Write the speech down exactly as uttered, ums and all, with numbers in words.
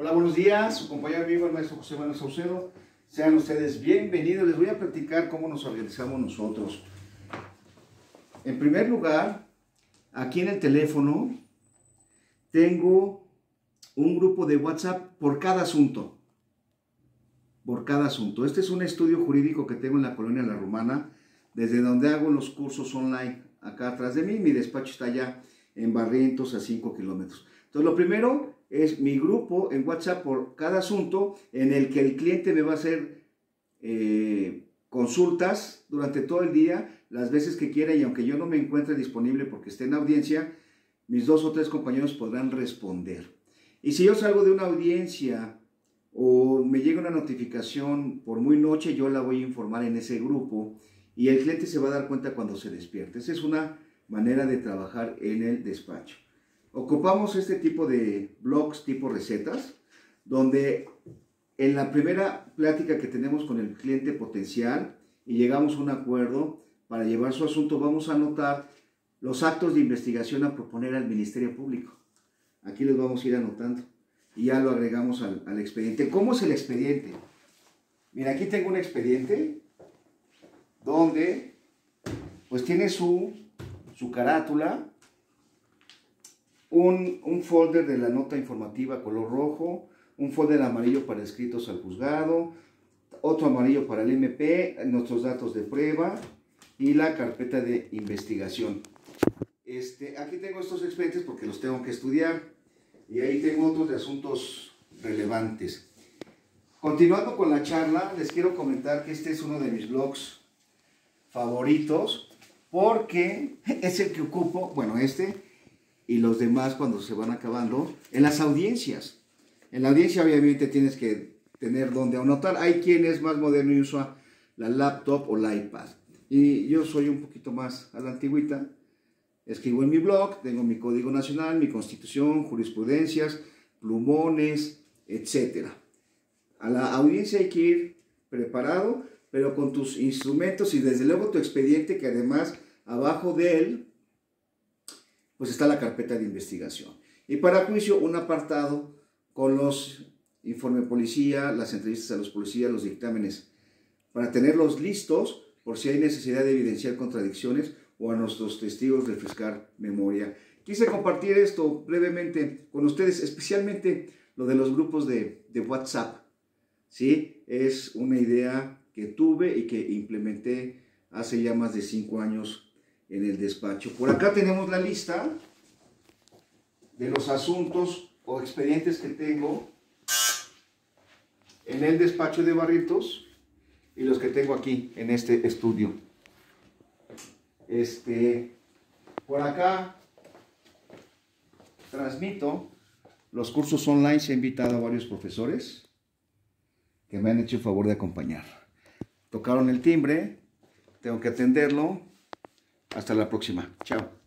Hola, buenos días, su compañero amigo el maestro José Manuel Saucedo. Sean ustedes bienvenidos. Les voy a platicar cómo nos organizamos nosotros. En primer lugar, aquí en el teléfono tengo un grupo de WhatsApp por cada asunto. Por cada asunto. Este es un estudio jurídico que tengo en la colonia La Romana, desde donde hago los cursos online. Acá atrás de mí, mi despacho está allá en Barrientos, a cinco kilómetros. Entonces, lo primero es mi grupo en WhatsApp por cada asunto, en el que el cliente me va a hacer eh, consultas durante todo el día, las veces que quiera, y aunque yo no me encuentre disponible porque esté en audiencia, mis dos o tres compañeros podrán responder. Y si yo salgo de una audiencia o me llega una notificación por muy noche, yo la voy a informar en ese grupo y el cliente se va a dar cuenta cuando se despierte. Esa es una manera de trabajar en el despacho. Ocupamos este tipo de blogs tipo recetas, donde en la primera plática que tenemos con el cliente potencial y llegamos a un acuerdo para llevar su asunto, vamos a anotar los actos de investigación a proponer al Ministerio Público. Aquí los vamos a ir anotando y ya lo agregamos al, al expediente. ¿Cómo es el expediente? Mira, aquí tengo un expediente donde pues tiene su, su carátula, un, un folder de la nota informativa color rojo, un folder amarillo para escritos al juzgado, otro amarillo para el M P, nuestros datos de prueba y la carpeta de investigación. Este, aquí tengo estos expedientes porque los tengo que estudiar y ahí tengo otros de asuntos relevantes. Continuando con la charla, les quiero comentar que este es uno de mis blogs favoritos porque es el que ocupo, bueno, este y los demás cuando se van acabando, en las audiencias. En la audiencia obviamente tienes que tener donde anotar. Hay quien es más moderno y usa la laptop o la iPad. Y yo soy un poquito más a la antigüita. Escribo en mi blog, tengo mi Código Nacional, mi Constitución, jurisprudencias, plumones, etcétera. A la audiencia hay que ir preparado, pero con tus instrumentos y desde luego tu expediente, que además abajo de él pues está la carpeta de investigación. Y para juicio un apartado con los informes de policía, las entrevistas a los policías, los dictámenes, para tenerlos listos por si hay necesidad de evidenciar contradicciones o a nuestros testigos refrescar memoria. Quise compartir esto brevemente con ustedes, especialmente lo de los grupos de, de WhatsApp. ¿Sí? Es una idea que tuve y que implementé hace ya más de cinco años en el despacho. Por acá tenemos la lista de los asuntos o expedientes que tengo en el despacho de Barrientos y los que tengo aquí en este estudio. Este, por acá transmito los cursos online. Se ha invitado a varios profesores que me han hecho el favor de acompañar. Tocaron el timbre, tengo que atenderlo. Hasta la próxima. Chao.